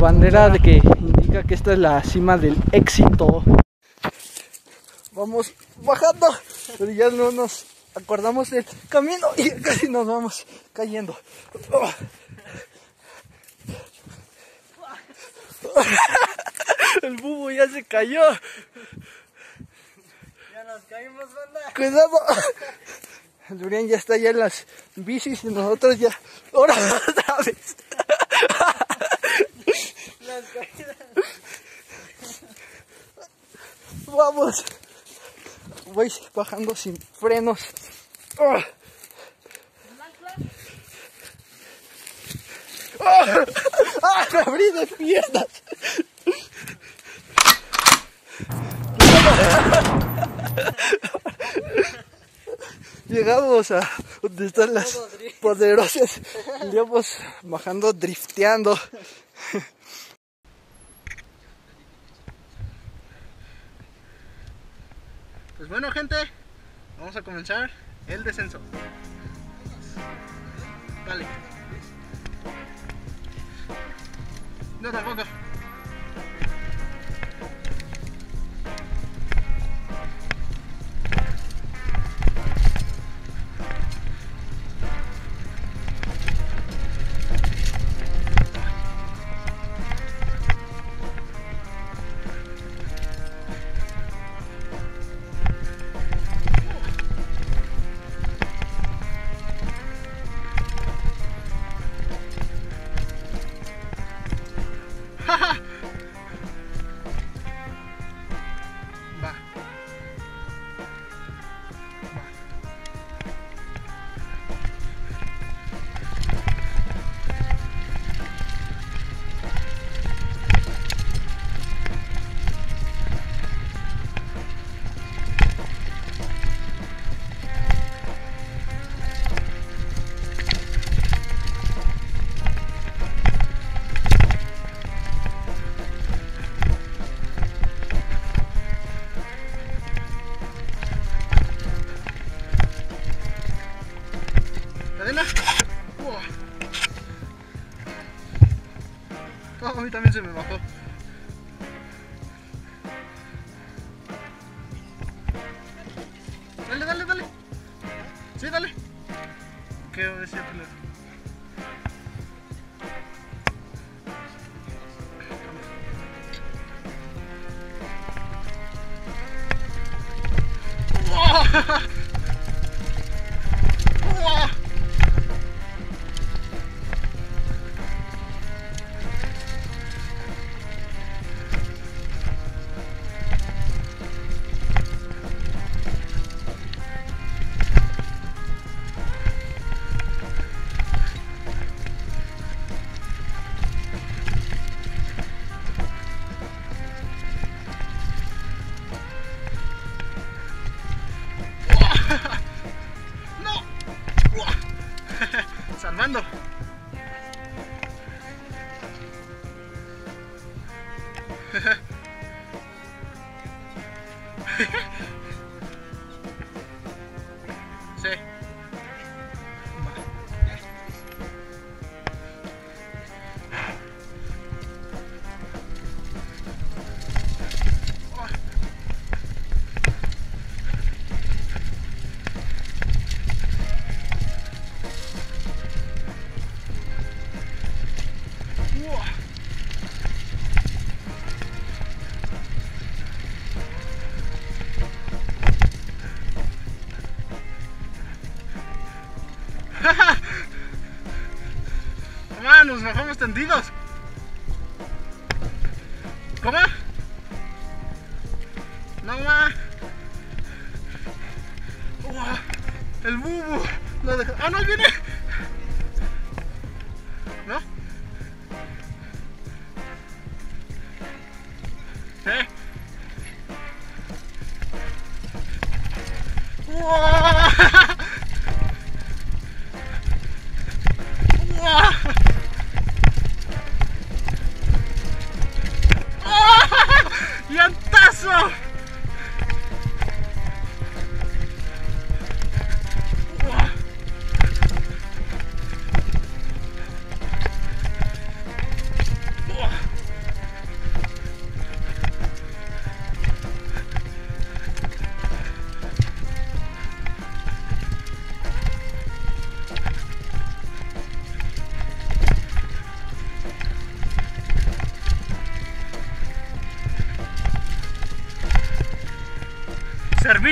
bandera de que indica que esta es la cima del éxito. Vamos bajando, pero ya no nos acordamos del camino y casi nos vamos cayendo. El bubo ya se cayó. Ya nos caímos, banda. Cuidado. El Durian ya está allá en las bicis y nosotros ya. ¡Ahora otra vez! Las caídas. Vamos. Voy bajando sin frenos. Me abrí de piernas. Llegamos a donde están las poderosas. Íbamos bajando, drifteando. Pues bueno, gente, vamos a comenzar el descenso. Dale. No, tampoco. Oh, a mí también se me bajó. Dale, dale, dale. Sí, dale. ¿Qué decía Pilar? Salvando. Sí. Mamá, nos bajamos tendidos. ¿Cómo? No, mamá. El bubu lo dejó. ¡Ah, no, ahí viene! ¿No? ¿Eh? ¡Llantazo!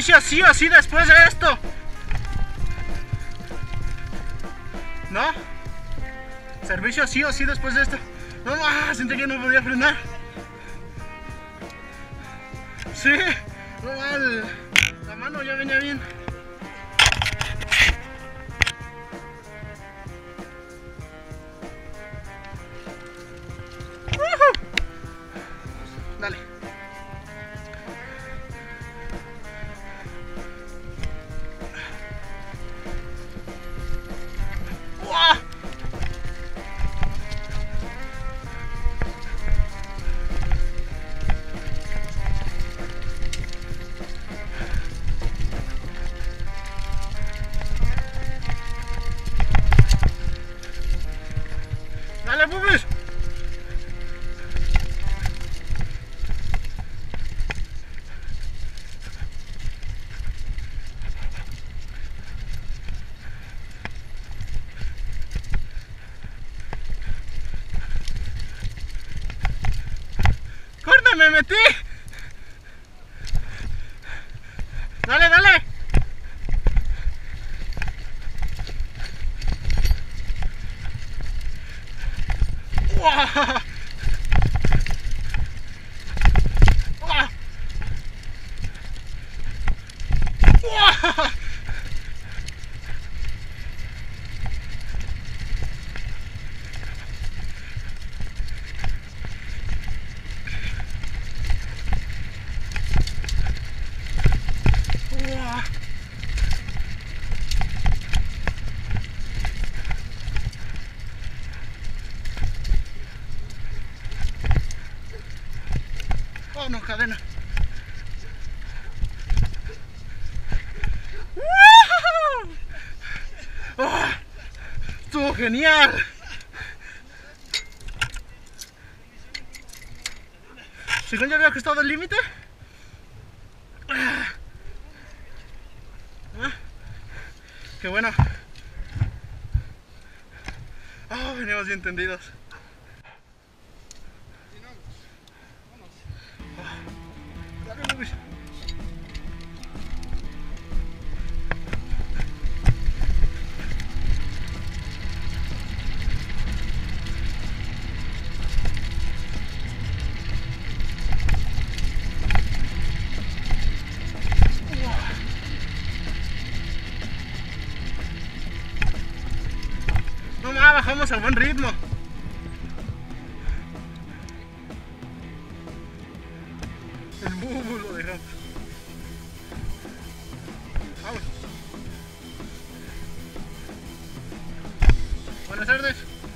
Servicio sí o sí después de esto. ¿No? Servicio sí o sí después de esto. No más, sentí que no podía frenar. Sí, no mal. La mano ya venía bien. Dale. ¡Uah! Dale, Bubis. ¡Corta, me metí! ¡Dale, dale! ¡Uah! ¡Uah! ¡Uah! ¡Uah! Oh, no, cadena. ¡Woo! ¡Oh! ¡Estuvo genial! ¿Según ya había ajustado el límite? ¡Qué bueno! Oh, venimos bien tendidos. Dale, Luis. No más, bajamos a buen ritmo. El bubu lo dejamos. Vamos. Buenas tardes.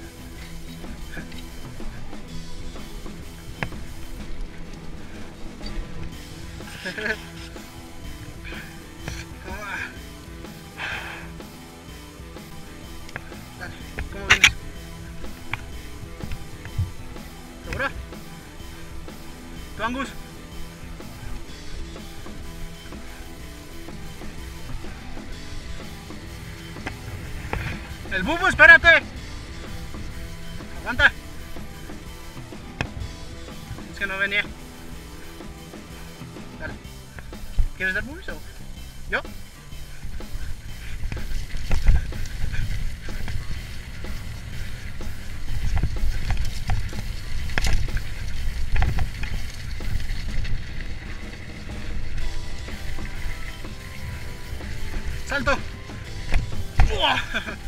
Dale, ¿cómo vienes? ¿Seguro? ¿Tú, Angus? El bubu, espérate. Aguanta. Es que no venía. Dale. ¿Quieres dar bubis o yo? Salto. ¡Uah!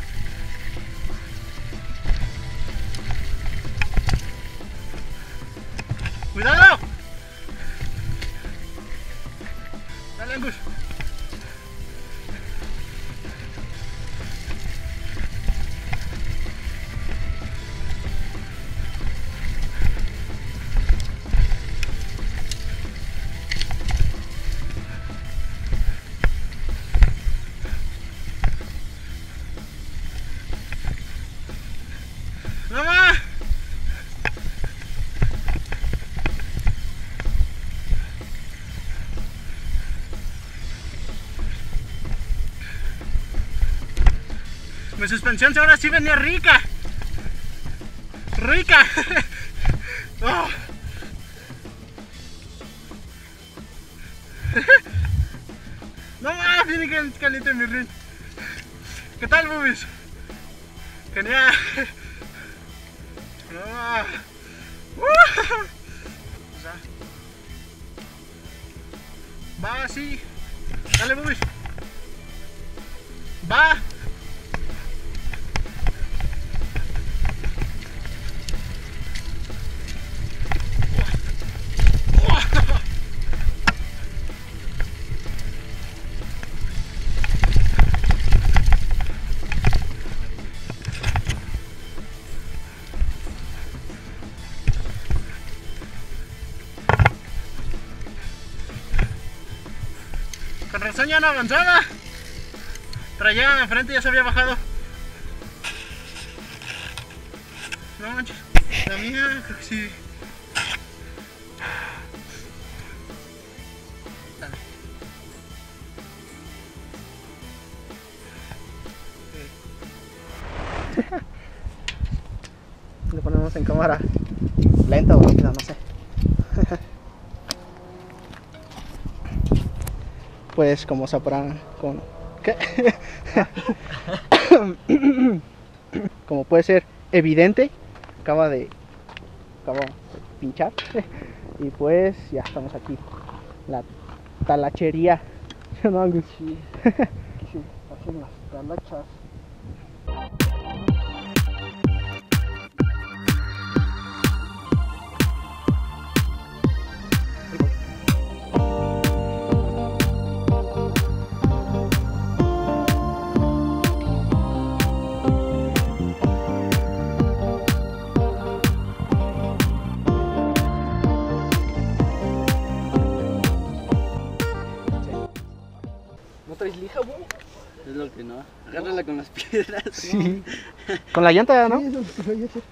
¡Cuidado! Dale, Angus. ¡Mamá! Mi suspensión ahora sí venía rica. Rica. Oh. No más, viene que caliente mi rin. ¿Qué tal, boobies? Genial. No más. O sea, va así. Dale, boobies. Va. Con razón ya no avanzaba. Traía enfrente, ya se había bajado. No manches, la mía creo que sí. Dale. Le ponemos en cámara lenta o rápida, no sé. Pues como sabrán con... ¿Qué? Como puede ser evidente, acabo de pinchar. Y pues ya estamos aquí. La talachería. ¿No, Angus? Sí. Aquí se hacen las talachas. ¿No traes lija, bu? Es lo que no. Agárrala con las piedras. Sí. Con la llanta, ¿no? Sí, eso es lo que voy a hacer.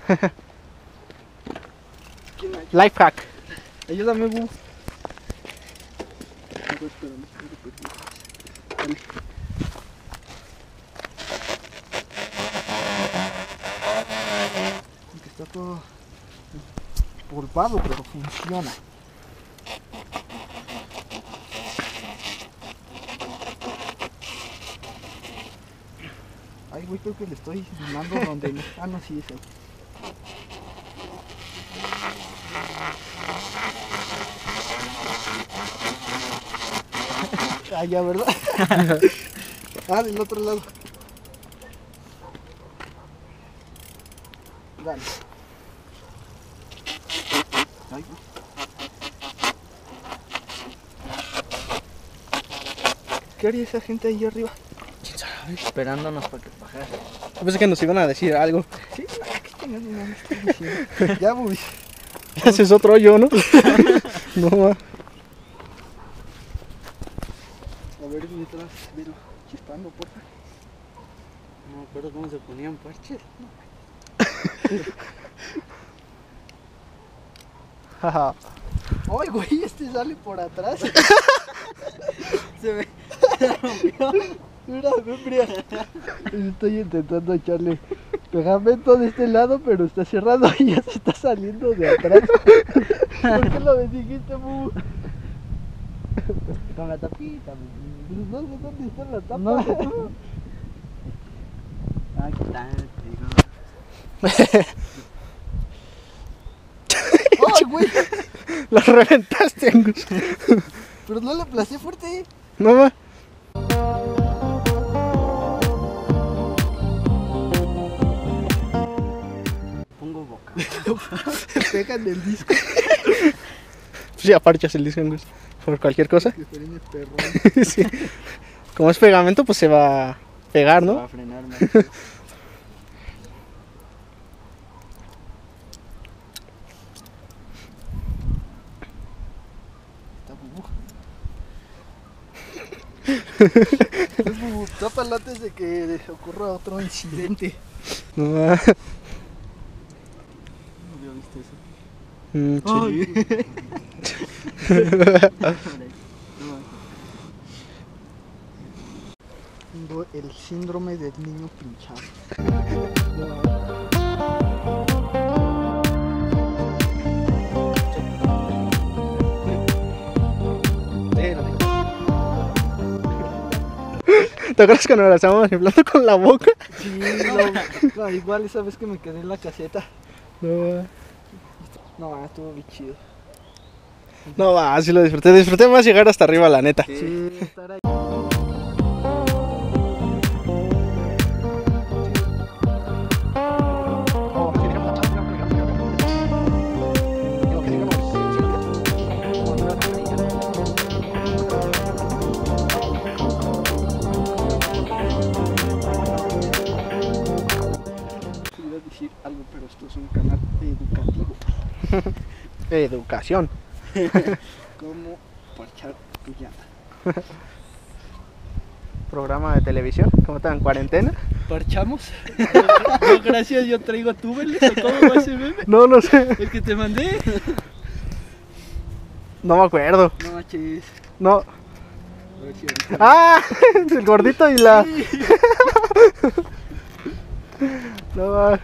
Life hack. Ayúdame, bu. Dale. Aunque está todo polvado, pero funciona. Ay, güey, creo que le estoy llenando donde... Ah, no, sí, es ahí. Ah, ya, ¿verdad? Ah, del otro lado. Dale. Ay, güey. ¿Qué haría esa gente ahí arriba? Esperándonos para que bajara. Yo pensé que nos iban a decir algo. Sí, ¿qué chingados me estoy diciendo? Ya, güey. Ese es otro hoyo, ¿no? No va. A ver, mientras velo chispando, porfa. No me acuerdo cómo se ponían parches. Ay, güey, este sale por atrás. Se me rompió. Mira, mira. Estoy intentando echarle pegamento de este lado, pero está cerrado y ya se está saliendo de atrás. ¿Por qué lo dijiste, bu? Con la tapita. Pues no sé dónde está la tapa. No sé tú. Aquí está, te digo. Ay, güey. Lo reventaste, Angus. Pero no le aplasté fuerte. No va. Pongo boca. Pega en el disco. Pues ya parchas el disco, Angus. Por cualquier cosa. Que frene perrón. Sí. Como es pegamento, pues se va a pegar, Va ¿no? a frenar más. Está bubu. Es bubu. Tápala antes de que ocurra otro incidente. No va. No había visto eso. Sí. Tengo el síndrome del niño pinchado. ¿Te acuerdas cuando la estábamos inflando con la boca? Sí, no, igual esa vez que me quedé en la caseta. No, No, estuvo bien chido. no va, sí lo disfruté. Disfruté más llegar hasta arriba, la neta. Sí, estar ahí. Iba a decir algo, pero esto es un canal educativo. Educación. ¿Cómo parchar tu llanta? Programa de televisión, ¿cómo están? ¿En cuarentena? ¿Parchamos? No, gracias, yo traigo túbeles. ¿O cómo va ese meme? No, no sé. ¿El que te mandé? No me acuerdo. No manches. No. A ver si ahorita. ¡Ah! El gordito y la... No va.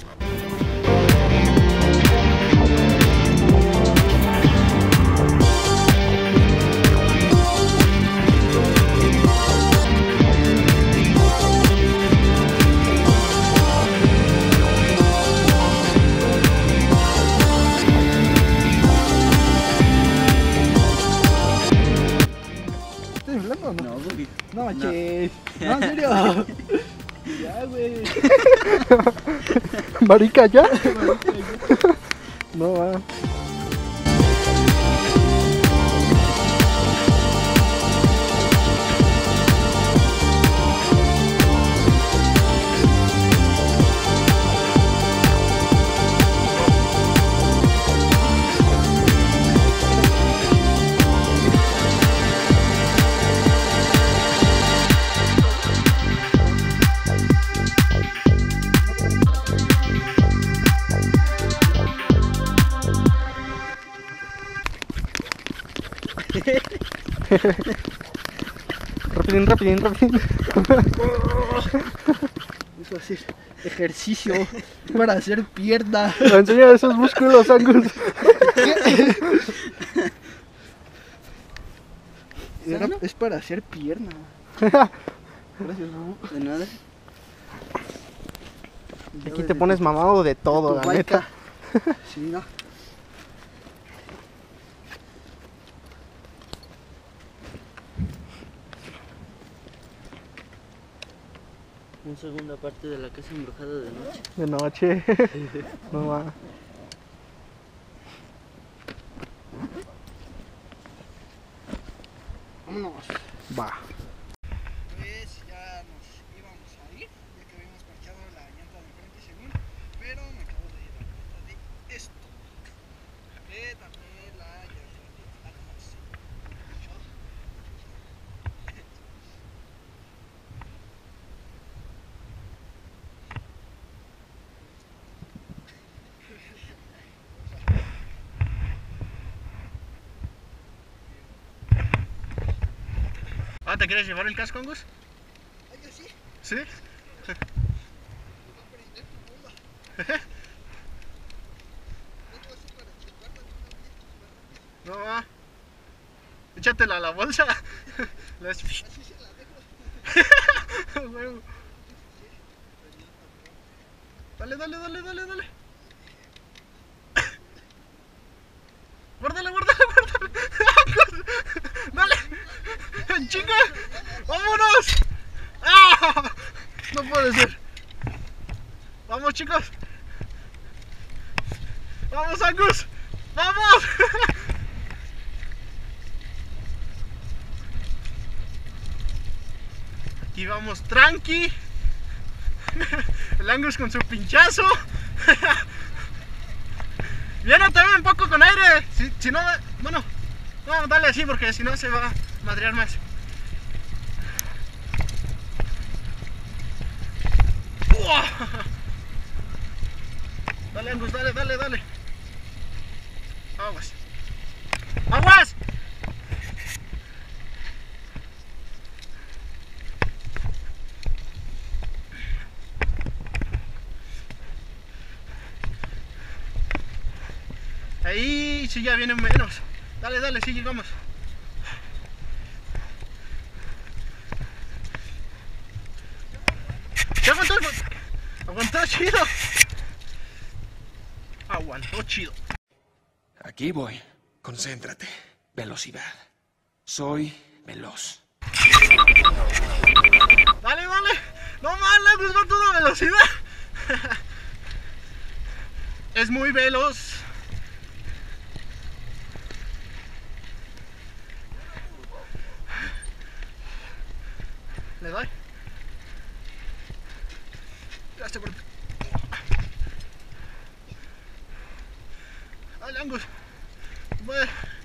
¿Estás hablando o no? No, güey. No manches. No, en serio. Ya, güey. Marica, ¿ya? No va. Rapidín, rapidín, rapidín. Eso es ejercicio para hacer pierna. Me enseña esos músculos, Angus. Es para hacer pierna. Gracias, Bubu. De nada. Aquí te pones mamado de todo, la neta. Sí, no. Una segunda parte de la casa embrujada de noche. De noche. No va. Vámonos. Va. Pues ya nos íbamos a ir, ya que habíamos parchado la llanta de enfrente según, pero me acabo de dar cuenta de esto. Que también la llanta de atrás. Ah, ¿te quieres llevar el casco, Angus? Ay, así, ¿Sí? voy a prender tu bomba. Tengo así para checarla de una vez. No va. Échatela a la bolsa. Así se la dejo. Huevo. Dale, dale, dale, dale, dale. Guárdala, guárdala, guárdala. Dale. Chinga. Vámonos. ¡Ah! No puede ser. Vamos, chicos. Vamos, Angus. Vamos. Aquí vamos tranqui. El Angus con su pinchazo. Viene también un poco con aire. Si no, bueno, no, dale así porque si no se va a madrear más. ¡Uah! Dale, Angus, dale, dale, dale. Aguas. ¡Aguas! Ahí sí ya vienen menos. Dale, dale, sí llegamos. ¿Qué aguantó? Aguantó chido. Aguantó chido. Aquí voy. Concéntrate. Velocidad. Soy veloz. Dale, dale. No mames, pues va a toda velocidad. Es muy veloz. Le doy. Ya estoy por... Dale, Angus. Puede.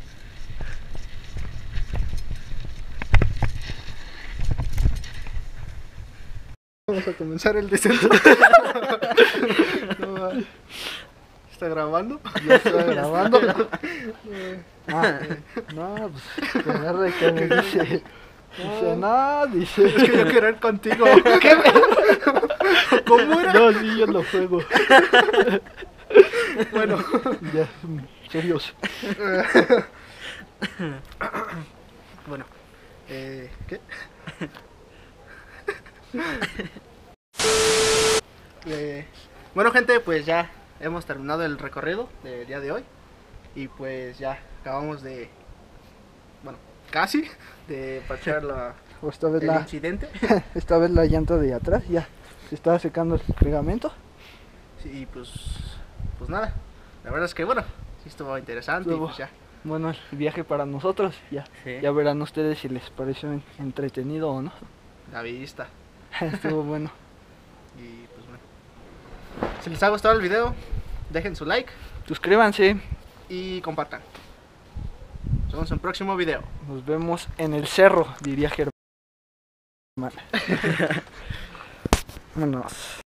Vamos a comenzar el descenso. No, ¿está grabando? Ya está grabando. No, pues que agarre que me dice. Dice, no, dice. Es que yo quiero ir contigo. ¿Cómo era? No, sí, yo lo juego. Bueno, Ya, serios. bueno. ¿Qué? Bueno, gente, pues ya hemos terminado el recorrido del día de hoy. Y pues ya acabamos de... Bueno, casi de parchar O esta vez el la incidente. esta vez la llanta de atrás ya se estaba secando el pegamento. Sí, y pues nada. La verdad es que bueno, sí estuvo interesante. Y Estuvo. pues ya. Bueno, el viaje para nosotros ya. Sí. Ya verán ustedes si les pareció entretenido o no. La vista. Estuvo bueno. Y pues bueno. Si les ha gustado el video, dejen su like Suscríbanse. y compartan. Nos vemos en un próximo video. Nos vemos en el cerro, diría Germán. Vámonos.